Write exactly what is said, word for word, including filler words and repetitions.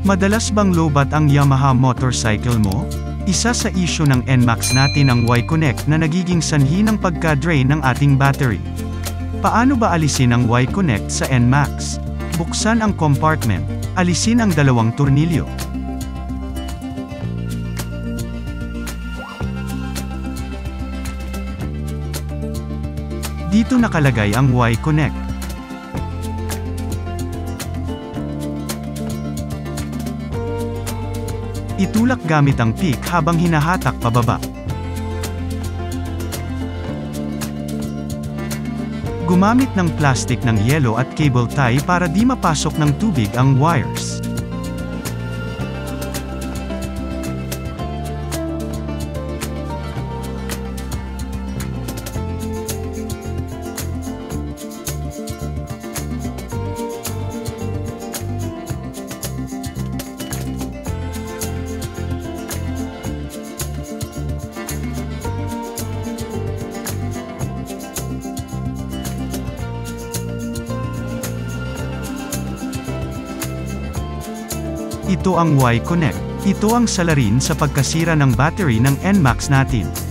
Madalas bang lobat ang Yamaha motorcycle mo? Isa sa isyu ng N MAX natin ang Y-Connect na nagiging sanhi ng pagka-drain ng ating battery. Paano ba alisin ang Y-Connect sa N MAX? Buksan ang compartment. Alisin ang dalawang tornilyo. Dito nakalagay ang Y-Connect. Itulak gamit ang pick habang hinahatak pababa. Gumamit ng plastic ng yelo at cable tie para di mapasok ng tubig ang wires. Ito ang Y-Connect. Ito ang salarin sa pagkasira ng battery ng N MAX natin.